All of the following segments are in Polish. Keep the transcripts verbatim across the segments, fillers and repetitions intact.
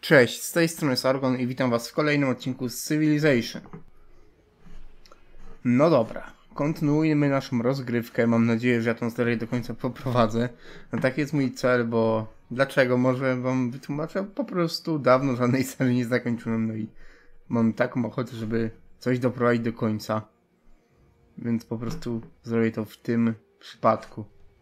Cześć, z tej strony Sargon i witam was w kolejnym odcinku z Civilization. No dobra, kontynuujemy naszą rozgrywkę. Mam nadzieję, że ja tą serię do końca poprowadzę. No taki jest mój cel, bo dlaczego? Może wam wytłumaczę. Po prostu dawno żadnej serii nie zakończyłem, no i mam taką ochotę, żeby coś doprowadzić do końca. Więc po prostu zrobię to w tym przypadku.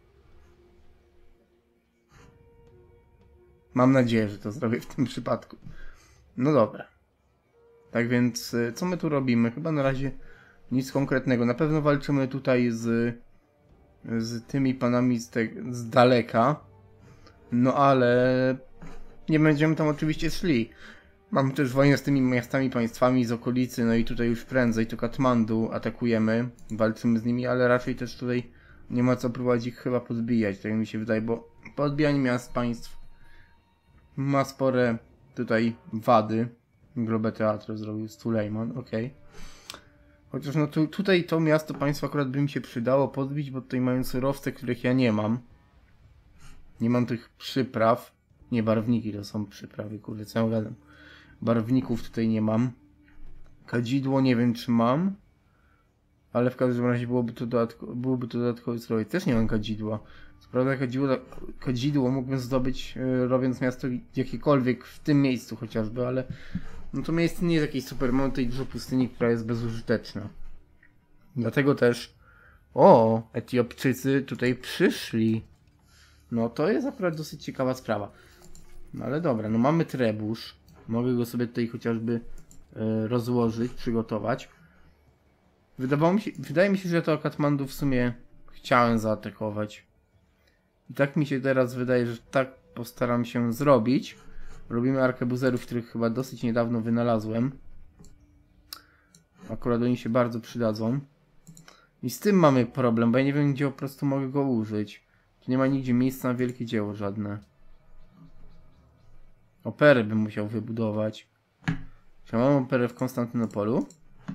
Mam nadzieję, że to zrobię w tym przypadku. No dobra. Tak więc, co my tu robimy? Chyba na razie nic konkretnego. Na pewno walczymy tutaj z, z tymi panami z, te, z daleka. No ale nie będziemy tam oczywiście szli. Mamy też wojnę z tymi miastami, państwami z okolicy. No i tutaj już prędzej to Katmandu atakujemy. Walczymy z nimi, ale raczej też tutaj nie ma co próbować ich chyba podbijać. Tak mi się wydaje, bo podbijanie miast, państw ma spore tutaj wady. Globę teatru zrobił Sulejman, okej. Okay. Chociaż no tu, tutaj to miasto państwo akurat by mi się przydało podbić, bo tutaj mają surowce, których ja nie mam. Nie mam tych przypraw. Nie, barwniki to są przyprawy, kurde, co ja gadam. Barwników tutaj nie mam. Kadzidło nie wiem czy mam. Ale w każdym razie byłoby to, dodatko, byłoby to dodatkowy zdrowie. Też nie mam kadzidła. Co prawda kadzidło, kadzidło mógłbym zdobyć yy, robiąc miasto jakiekolwiek w tym miejscu chociażby, ale no to miejsce nie jest jakieś super, mam tutaj dużo pustyni, która jest bezużyteczna. Dlatego też o, Etiopczycy tutaj przyszli. No to jest akurat dosyć ciekawa sprawa. No ale dobra, no mamy trebusz. Mogę go sobie tutaj chociażby yy, rozłożyć, przygotować. Wydawało mi się, wydaje mi się, że to Katmandu w sumie chciałem zaatakować. I tak mi się teraz wydaje, że tak postaram się zrobić. Robimy arkebuzerów, których chyba dosyć niedawno wynalazłem. Akurat oni się bardzo przydadzą. I z tym mamy problem, bo ja nie wiem, gdzie po prostu mogę go użyć. Tu nie ma nigdzie miejsca na wielkie dzieło żadne. Operę bym musiał wybudować. Czy mam operę w Konstantynopolu?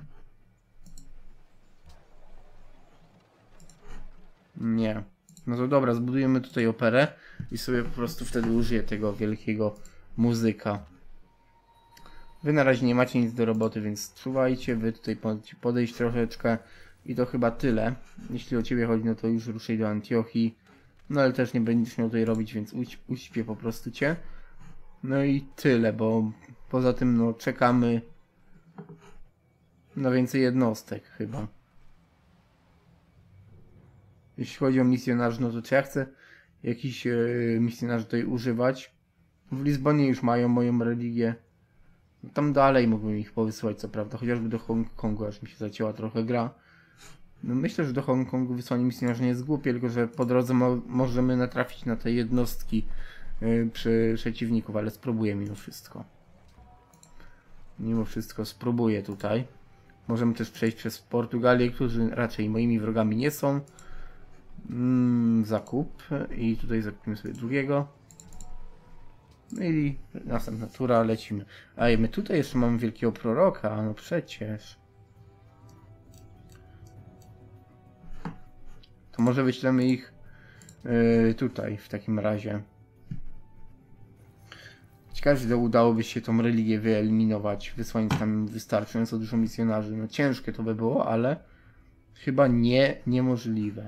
Nie. No to dobra, zbudujemy tutaj operę i sobie po prostu wtedy użyję tego wielkiego muzyka. Wy na razie nie macie nic do roboty, więc czuwajcie, wy tutaj podejść troszeczkę i to chyba tyle. Jeśli o ciebie chodzi, no to już ruszaj do Antiochii. No ale też nie będziesz miał tutaj robić, więc uś uśpię po prostu cię. No i tyle, bo poza tym no czekamy na więcej jednostek chyba. Jeśli chodzi o misjonarzy, no to czy ja chcę jakiś yy, misjonarzy tutaj używać? W Lizbonie już mają moją religię. No tam dalej mógłbym ich powysyłać, co prawda, chociażby do Hongkongu, aż mi się zacięła trochę gra. No myślę, że do Hongkongu wysłanie misjonarzy nie jest głupie, tylko że po drodze mo możemy natrafić na te jednostki yy, przy przeciwników, ale spróbuję mimo wszystko. Mimo wszystko spróbuję tutaj. Możemy też przejść przez Portugalię, którzy raczej moimi wrogami nie są. Mm, zakup i tutaj zakupimy sobie drugiego. No i następna tura, lecimy. A my tutaj jeszcze mamy wielkiego proroka, no przecież. To może wyślemy ich yy, tutaj w takim razie. Ciekawe, że udałoby się tą religię wyeliminować, wysłając tam wystarczająco dużo misjonarzy. No ciężkie to by było, ale chyba nie niemożliwe.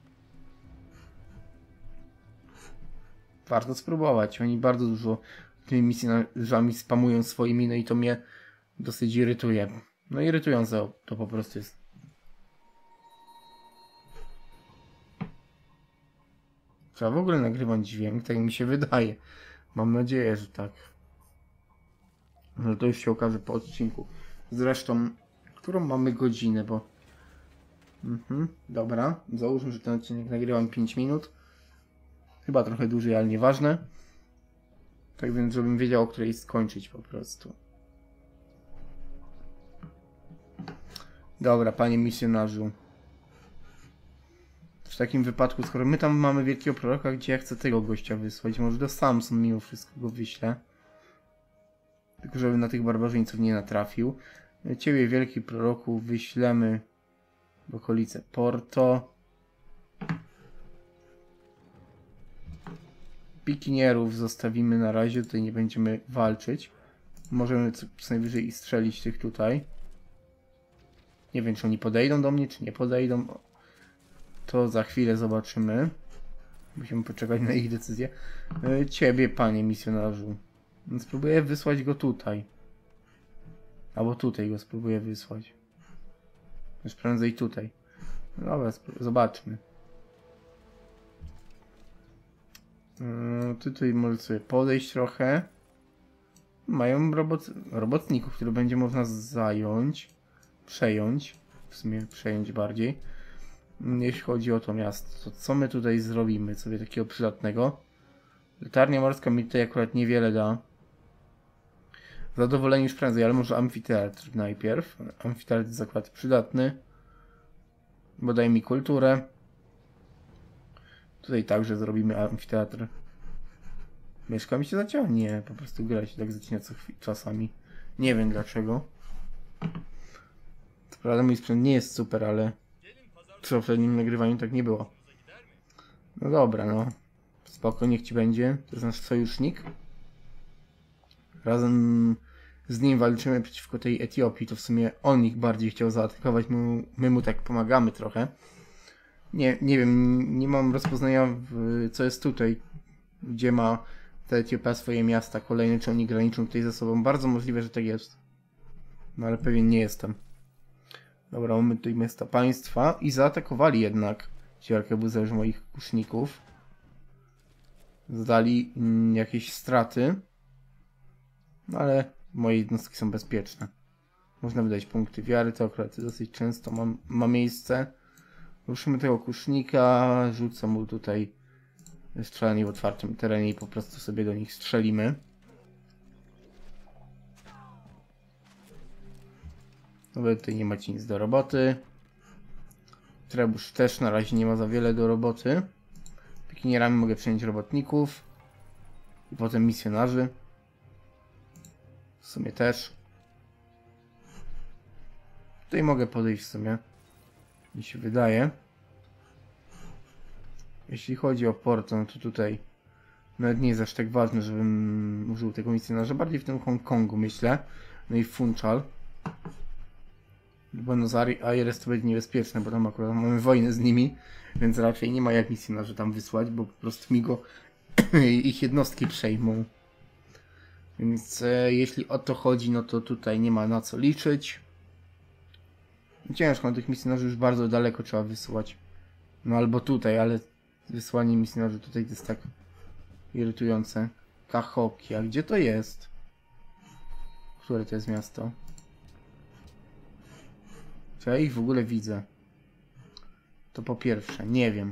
Warto spróbować. Oni bardzo dużo tymi misjonarzami spamują swoimi, no i to mnie dosyć irytuje. No irytujące to po prostu jest. Trzeba w ogóle nagrywać dźwięk, tak mi się wydaje. Mam nadzieję, że tak. Ale to już się okaże po odcinku. Zresztą, którą mamy godzinę, bo... Mhm, dobra. Załóżmy, że ten odcinek nagrywam pięć minut. Chyba trochę dłużej, ale nieważne. Tak więc, żebym wiedział, o której skończyć po prostu. Dobra, panie misjonarzu. W takim wypadku, skoro my tam mamy wielkiego proroka, gdzie ja chcę tego gościa wysłać? Może do Samson mimo wszystko go wyślę. Tylko żeby na tych barbarzyńców nie natrafił. Ciebie, wielki proroku, wyślemy w okolice Porto. pikinierów zostawimy na razie, tutaj nie będziemy walczyć. Możemy co, co najwyżej i strzelić tych tutaj. Nie wiem, czy oni podejdą do mnie, czy nie podejdą. To za chwilę zobaczymy. Musimy poczekać na ich decyzję. Ciebie, panie misjonarzu. Spróbuję wysłać go tutaj. Albo tutaj go spróbuję wysłać. Już prędzej tutaj. No dobra, zobaczmy. Yy, tutaj może sobie podejść trochę. Mają robot, robotników, które będzie można zająć. Przejąć. W sumie przejąć bardziej. Jeśli chodzi o to miasto, to co my tutaj zrobimy sobie takiego przydatnego? Latarnia morska mi tutaj akurat niewiele da. Zadowolenie już prędzej, ale może amfiteatr najpierw. Amfiteatr jest akurat przydatny. Bo daje mi kulturę. Tutaj także zrobimy amfiteatr. Mieszka mi się zacięła? Nie, po prostu gra się tak zaczyna co chwilę, czasami. Nie wiem dlaczego. To prawda, mój sprzęt nie jest super, ale w poprzednim nagrywaniu tak nie było. No dobra, no. Spoko, niech ci będzie. To jest nasz sojusznik. Razem z nim walczymy przeciwko tej Etiopii. To w sumie on ich bardziej chciał zaatakować. My, my mu tak pomagamy trochę. Nie, nie wiem, nie mam rozpoznania w, co jest tutaj. Gdzie ma ta Etiopia swoje miasta kolejne, czy oni graniczą tutaj ze sobą. Bardzo możliwe, że tak jest. No ale pewien nie jestem. Dobra, mamy tutaj miasta państwa i zaatakowali jednak ci arkebuzy już moich kuszników. Zadali mm, jakieś straty. No ale moje jednostki są bezpieczne. Można wydać punkty wiary, to akurat dosyć często ma, ma miejsce. Ruszymy tego kusznika, rzucę mu tutaj strzelanie w otwartym terenie i po prostu sobie do nich strzelimy. No tutaj nie macie nic do roboty. Trebusz też na razie nie ma za wiele do roboty. Pikinierami mogę przyjąć robotników. I potem misjonarzy. W sumie też. Tutaj mogę podejść w sumie. Mi się wydaje. Jeśli chodzi o Porto, no to tutaj nawet nie jest aż tak ważne, żebym użył tego misjonarza. Bardziej w tym Hongkongu myślę. No i w Funchal. Buenos Aires to będzie niebezpieczne, bo tam akurat mamy wojnę z nimi, więc raczej nie ma jak misjonarzy tam wysłać, bo po prostu mi go ich jednostki przejmą. Więc e, jeśli o to chodzi, no to tutaj nie ma na co liczyć. Ciężko, no tych misjonarzy już bardzo daleko trzeba wysyłać. No albo tutaj, ale wysłanie misjonarzy tutaj to jest tak irytujące. Kahoki, a gdzie to jest? Które to jest miasto? Czy ja ich w ogóle widzę? To po pierwsze, nie wiem.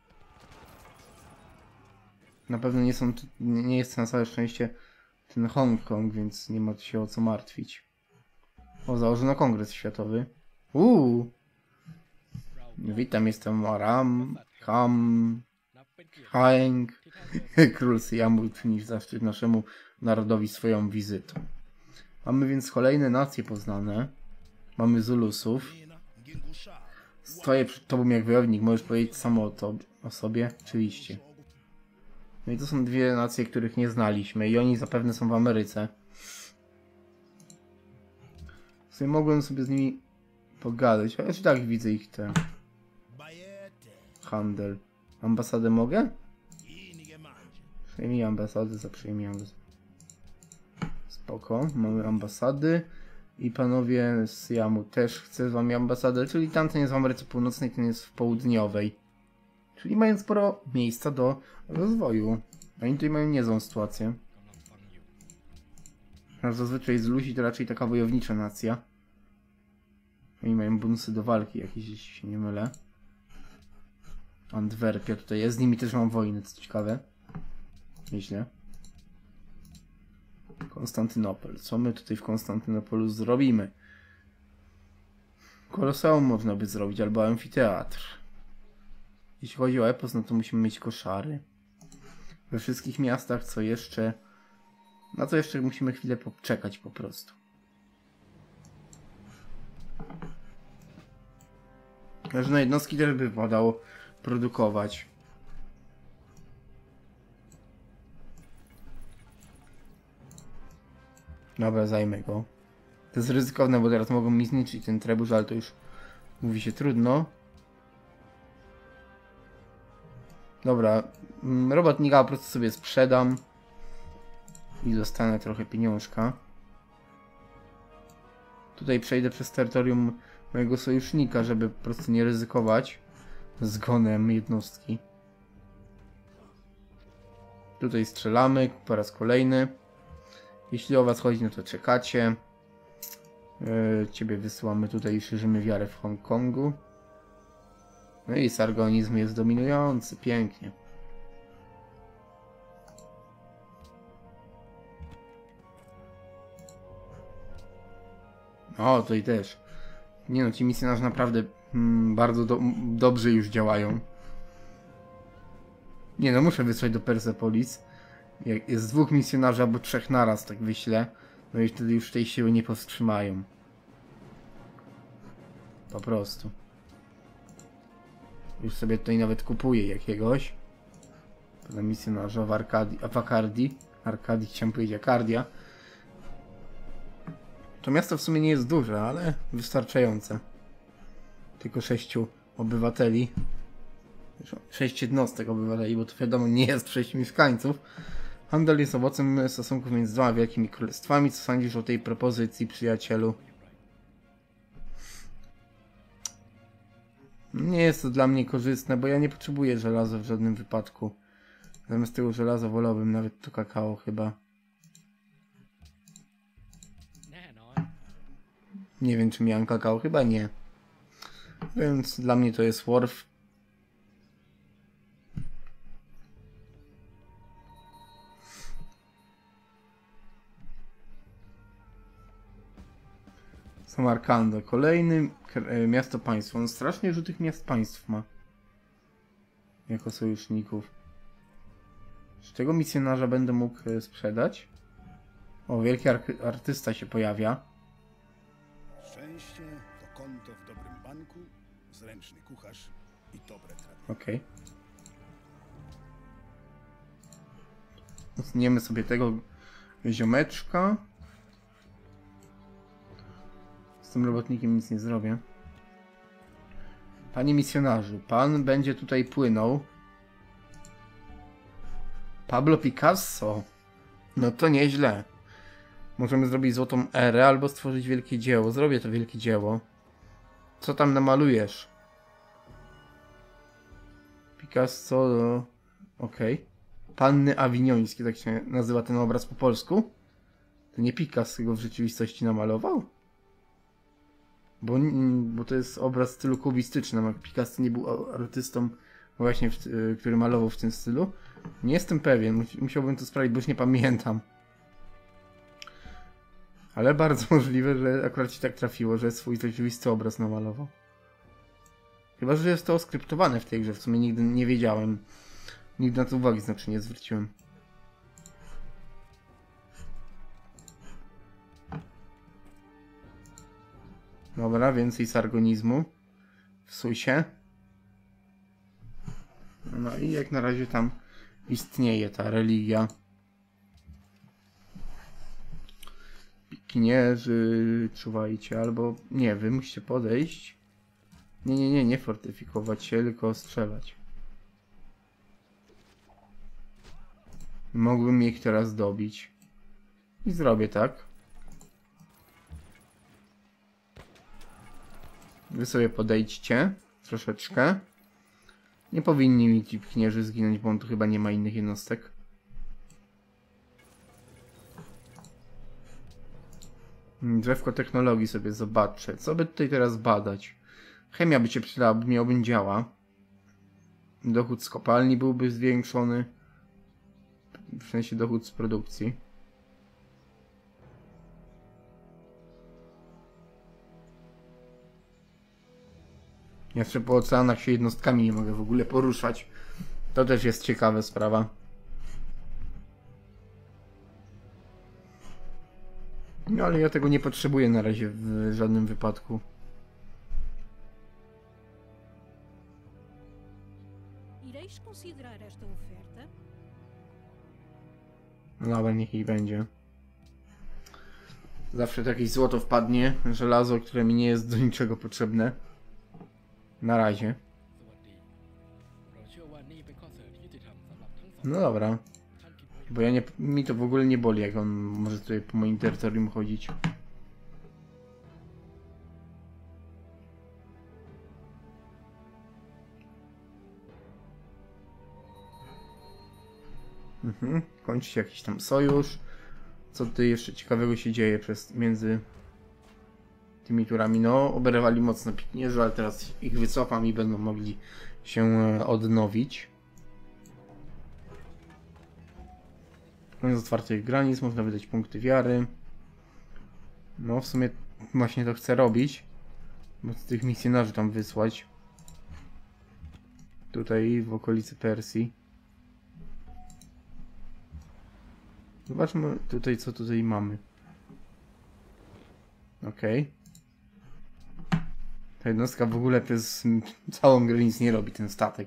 Na pewno nie są, nie jest na całe szczęście ten Hongkong, więc nie ma się o co martwić. O, założono Kongres Światowy. Uuu! Witam, jestem Aram, Ham, Haeng. Król Syjamu przyniósł zaszczyt naszemu narodowi swoją wizytą. Mamy więc kolejne nacje poznane. Mamy Zulusów. Stoję przed tobą jak wojownik, możesz powiedzieć samo o, to, o sobie? Oczywiście. No i to są dwie nacje, których nie znaliśmy i oni zapewne są w Ameryce. W sumie mogłem sobie z nimi pogadać, chociaż tak widzę ich te... Handel. Ambasadę mogę? Przyjmij ambasady, za przyjmij ambasady. Spoko, mamy ambasady. I panowie z Syjamu też chce z wami ambasadę, czyli tamten jest w Ameryce Północnej, ten jest w Południowej. Czyli mają sporo miejsca do rozwoju. Oni tutaj mają niezłą sytuację. Zazwyczaj z Lusi to raczej taka wojownicza nacja. Oni mają bonusy do walki jakieś, jeśli się nie mylę. Antwerpia tutaj jest, z nimi też mam wojnę, co ciekawe. Nieźle. Konstantynopol. Co my tutaj w Konstantynopolu zrobimy? Koloseum można by zrobić, albo amfiteatr. Jeśli chodzi o epos, no to musimy mieć koszary. We wszystkich miastach, co jeszcze... Na co jeszcze musimy chwilę poczekać po prostu. Każde jednostki też by wypadało produkować. Dobra, zajmę go. To jest ryzykowne, bo teraz mogą mi zniszczyć ten trebusz, ale to już mówi się trudno. Dobra, robotnika po prostu sobie sprzedam i dostanę trochę pieniążka. Tutaj przejdę przez terytorium mojego sojusznika, żeby po prostu nie ryzykować zgonem jednostki. Tutaj strzelamy po raz kolejny. Jeśli o was chodzi, no to czekacie. Yy, ciebie wysyłamy tutaj i szerzymy wiarę w Hongkongu. No i sargonizm jest dominujący, pięknie. O, tutaj też. Nie no, ci misjonarze naprawdę mm, bardzo do, dobrze już działają. Nie no, muszę wysłać do Persepolis. Jak jest dwóch misjonarzy albo trzech naraz, tak wyślę. No i wtedy już tej siły nie powstrzymają. Po prostu. Już sobie tutaj nawet kupuję jakiegoś. Pana misjonarza w Arkadii, w Akardii. Arkadii, chciałem powiedzieć Akardia. To miasto w sumie nie jest duże, ale wystarczające. Tylko sześciu obywateli. Sześć jednostek obywateli, bo to wiadomo nie jest sześć mieszkańców. Handel jest owocem stosunków między dwoma wielkimi królestwami. Co sądzisz o tej propozycji, przyjacielu? Nie jest to dla mnie korzystne, bo ja nie potrzebuję żelaza w żadnym wypadku. Zamiast tego żelaza wolałbym nawet to kakao chyba. Nie wiem, czy miałem kakao, chyba nie. Więc dla mnie to jest worth. Samarkanda, kolejny miasto państwo. On strasznie dużo tych miast państw ma. Jako sojuszników. Z czego misjonarza będę mógł sprzedać? O, wielki artysta się pojawia. Szczęście to konto w dobrym banku, zręczny kucharz i dobre trawy. Okej. Usuniemy sobie tego ziomeczka. Z tym robotnikiem nic nie zrobię. Panie misjonarzu, pan będzie tutaj płynął. Pablo Picasso. No to nieźle. Możemy zrobić złotą erę albo stworzyć wielkie dzieło. Zrobię to wielkie dzieło. Co tam namalujesz? Picasso... Okej. Okay. Panny Awiniońskie, tak się nazywa ten obraz po polsku. To nie Picasso go w rzeczywistości namalował? Bo, bo to jest obraz w stylu kubistycznym, a Picasso nie był artystą właśnie, w, który malował w tym stylu. Nie jestem pewien, musiałbym to sprawdzić, bo już nie pamiętam. Ale bardzo możliwe, że akurat ci tak trafiło, że swój rzeczywisty obraz namalował. Chyba, że jest to oskryptowane w tej grze, w sumie nigdy nie wiedziałem. Nigdy na to uwagi znaczy nie zwróciłem. Dobra, więcej sargonizmu. Wsuj się. No i jak na razie tam istnieje ta religia. Pikinierzy, czuwajcie, albo nie, wy musicie podejść. Nie, nie, nie, nie fortyfikować się, tylko strzelać. Mógłbym ich teraz dobić. I zrobię tak. Wy sobie podejdźcie troszeczkę. Nie powinni mi ci pchnierzy zginąć, bo on tu chyba nie ma innych jednostek. Drzewko technologii sobie zobaczę. Co by tutaj teraz badać? Chemia by się przydała, bo miałbym działa. Dochód z kopalni byłby zwiększony. W sensie dochód z produkcji. Jeszcze po oceanach się jednostkami nie mogę w ogóle poruszać. To też jest ciekawa sprawa. No ale ja tego nie potrzebuję na razie w żadnym wypadku. Ireis considerar esta oferta? No ale niech jej będzie. Zawsze to jakieś złoto wpadnie, żelazo, które mi nie jest do niczego potrzebne. Na razie. No dobra. Bo ja nie, mi to w ogóle nie boli, jak on może tutaj po moim terytorium chodzić. Mhm. Kończy się jakiś tam sojusz. Co tutaj jeszcze ciekawego się dzieje przez, między tymi turami? No, oberwali mocno Piknierzy, ale teraz ich wycofam i będą mogli się odnowić. Koniec otwartych granic, można wydać punkty wiary. No, w sumie właśnie to chcę robić. Bo tych misjonarzy tam wysłać. Tutaj w okolicy Persji. Zobaczmy tutaj, co tutaj mamy. Okej. Okay. Ta jednostka w ogóle przez całą grę nic nie robi, ten statek.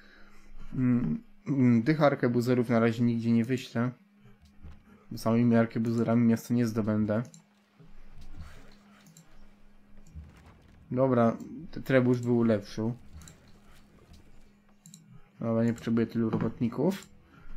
Tych arkebuzerów na razie nigdzie nie wyślę. Bo samymi arkebuzerami miasto nie zdobędę. Dobra, ten trebusz był ulepszył. Dobra, nie potrzebuję tylu robotników.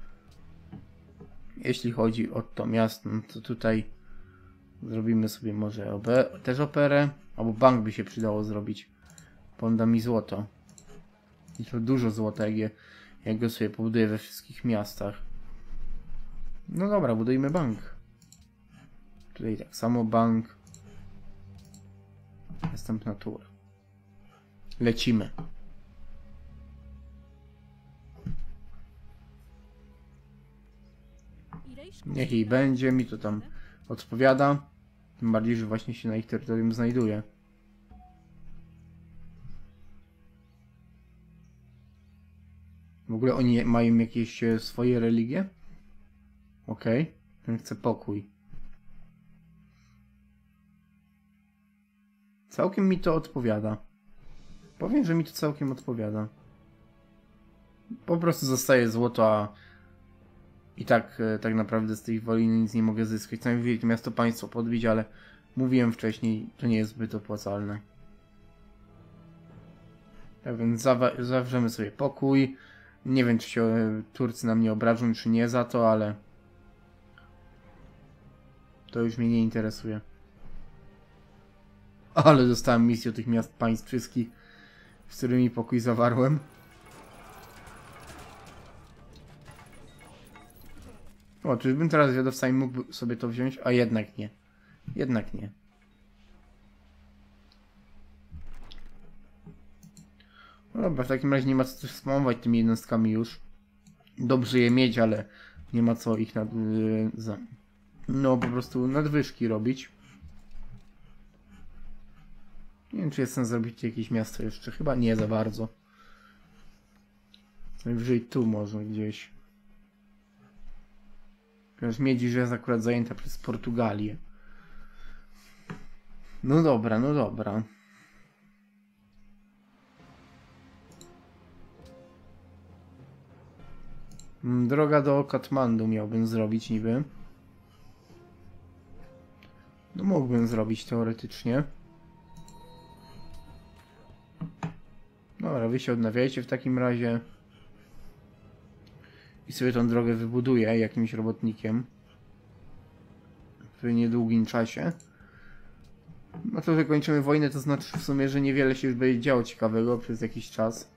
Jeśli chodzi o to miasto, no to tutaj zrobimy sobie może obe też operę, albo bank by się przydało zrobić. Bo on da mi złoto. I to dużo złota, jak, je, jak go sobie pobuduję we wszystkich miastach. No dobra, budujmy bank. Tutaj tak samo bank. Następna tura. Lecimy. Niech jej będzie, mi to tam odpowiada. Tym bardziej, że właśnie się na ich terytorium znajduje. W ogóle oni mają jakieś swoje religie? Okej. Okay. Ten chce pokój. Całkiem mi to odpowiada. Powiem, że mi to całkiem odpowiada. Po prostu zostaje złoto, a i tak, tak naprawdę z tej wojny nic nie mogę zyskać. Co najwyżej to miasto państwo podbić, ale mówiłem wcześniej, to nie jest zbyt opłacalne. Tak więc zawrzemy sobie pokój. Nie wiem, czy się Turcy na mnie obrażą, czy nie za to, ale to już mnie nie interesuje. Ale dostałem misję od tych miast państw wszystkich, z którymi pokój zawarłem. O, czyżbym teraz wiadowcami mógł sobie to wziąć? A jednak nie. Jednak nie. No dobra, w takim razie nie ma co też spamować tymi jednostkami już. Dobrze je mieć, ale nie ma co ich nad... Yy, za, no po prostu nadwyżki robić. Nie wiem, czy jest sens zrobić jakieś miasto jeszcze. Chyba nie za bardzo. Najwyżej tu może gdzieś. Ponieważ Miedzi, że jest akurat zajęta przez Portugalię. No dobra, no dobra. Droga do Katmandu miałbym zrobić niby. No mógłbym zrobić teoretycznie. Dobra, wy się odnawiajcie w takim razie. I sobie tą drogę wybuduję jakimś robotnikiem. W niedługim czasie. No to, że kończymy wojnę, to znaczy w sumie, że niewiele się już będzie działo ciekawego przez jakiś czas.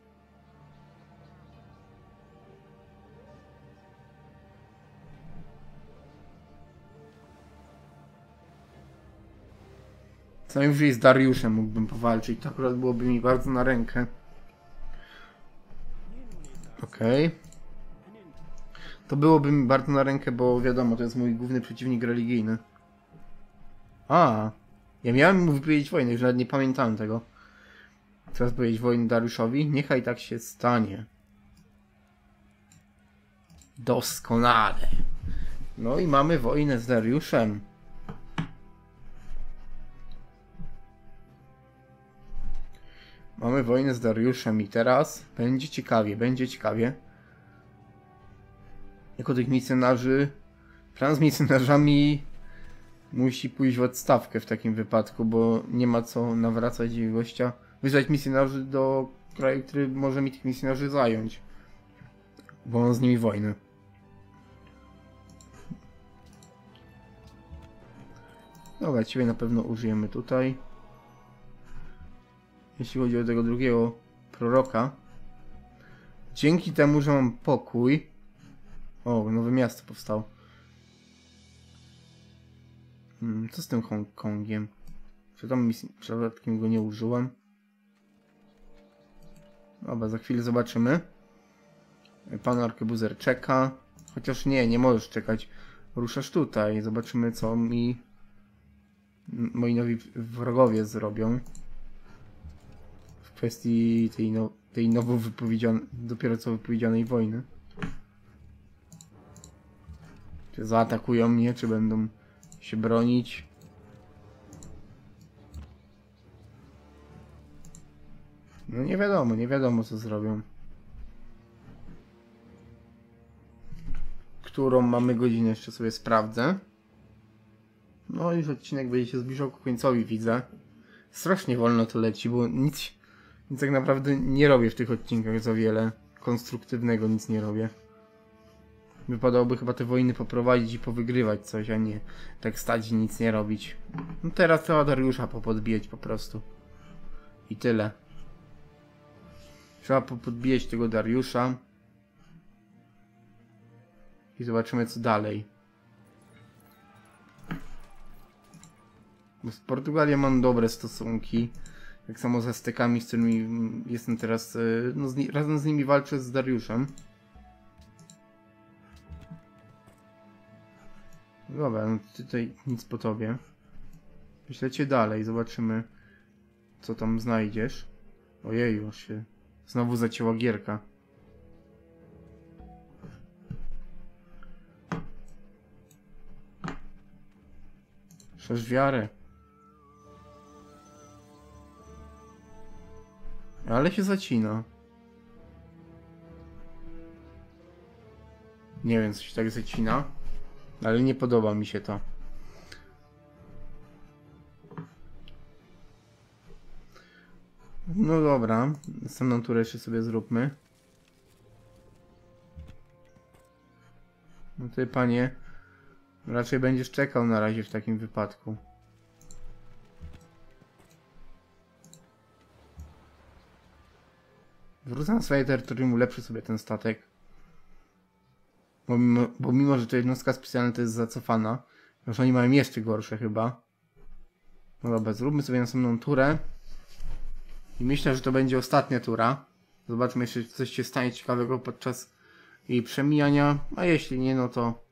Co najwyżej z Dariuszem mógłbym powalczyć. To akurat byłoby mi bardzo na rękę. Okej. Okay. To byłoby mi bardzo na rękę, bo wiadomo, to jest mój główny przeciwnik religijny. A, ja miałem mu wypowiedzieć wojnę, już nawet nie pamiętałem tego. Teraz powiedzieć wojnę Dariuszowi. Niechaj tak się stanie. Doskonale. No i mamy wojnę z Dariuszem. Mamy wojnę z Dariuszem i teraz będzie ciekawie, będzie ciekawie. Jako tych misjonarzy, plan z misjonarzami musi pójść w odstawkę w takim wypadku, bo nie ma co nawracać jej gościa. Wysłać misjonarzy do kraju, który może mi tych misjonarzy zająć. Bo on z nimi wojny. Dobra, ciebie na pewno użyjemy tutaj. Jeśli chodzi o tego drugiego proroka. Dzięki temu, że mam pokój. O, nowe miasto powstało. Hmm, co z tym Hongkongiem? Czy tam misji przypadkiem go nie użyłem? Dobra, za chwilę zobaczymy. Pan arkebuzer czeka. Chociaż nie, nie możesz czekać. Ruszasz tutaj. Zobaczymy, co mi moi nowi wrogowie zrobią. W kwestii tej, no, tej nowo wypowiedzianej, dopiero co wypowiedzianej wojny. Czy zaatakują mnie, czy będą się bronić? No nie wiadomo, nie wiadomo co zrobią. Którą mamy godzinę, jeszcze sobie sprawdzę. No już odcinek będzie się zbliżał ku końcowi, widzę. Strasznie wolno to leci, bo nic, nic tak naprawdę nie robię w tych odcinkach za wiele. Konstruktywnego nic nie robię. Wypadałoby chyba te wojny poprowadzić i powygrywać coś, a nie tak stać i nic nie robić. No teraz trzeba Dariusza popodbijać po prostu. I tyle. Trzeba popodbijać tego Dariusza. I zobaczymy co dalej. Bo z Portugalią mam dobre stosunki. Tak samo z Aztekami, z którymi jestem teraz... No z ni- razem z nimi walczę z Dariuszem. Dobra, no tutaj nic po tobie. Myślecie dalej, zobaczymy co tam znajdziesz. Ojej, już się znowu zacięła gierka. Szerz wiarę. Ale się zacina. Nie wiem, co się tak zacina. Ale nie podoba mi się to. No dobra. Następną turę jeszcze sobie zróbmy. No ty, panie, raczej będziesz czekał na razie w takim wypadku. Wrócę na swoje terytorium, ulepszę sobie ten statek. Bo mimo, bo mimo, że to jednostka specjalna to jest zacofana. Już oni mają jeszcze gorsze chyba. No dobra, zróbmy sobie następną turę. I myślę, że to będzie ostatnia tura. Zobaczmy jeszcze, czy coś się stanie ciekawego podczas jej przemijania. A jeśli nie, no to...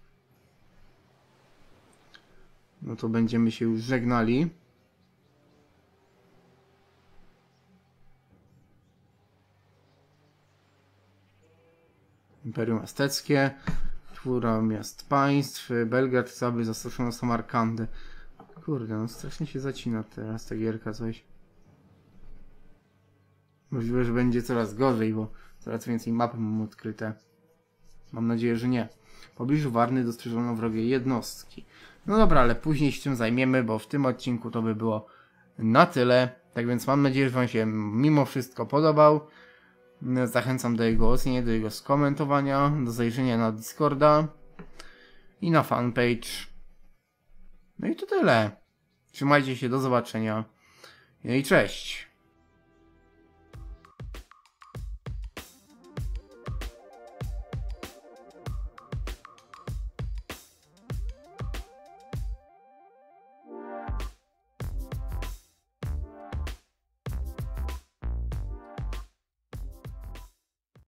No to będziemy się już żegnali. Imperium Azteckie, Czwóra Miast Państw, Belgrad, Sabry zastroszono Samarkandę. Kurde, no strasznie się zacina teraz ta gierka coś. Możliwe, że będzie coraz gorzej, bo coraz więcej map mam odkryte. Mam nadzieję, że nie. W pobliżu Warny dostrzeżono wrogie jednostki. No dobra, ale później się tym zajmiemy, bo w tym odcinku to by było na tyle. Tak więc mam nadzieję, że wam się mimo wszystko podobał. Zachęcam do jego ocenienia, do jego skomentowania, do zajrzenia na Discorda i na fanpage. No i to tyle. Trzymajcie się, do zobaczenia. No i cześć.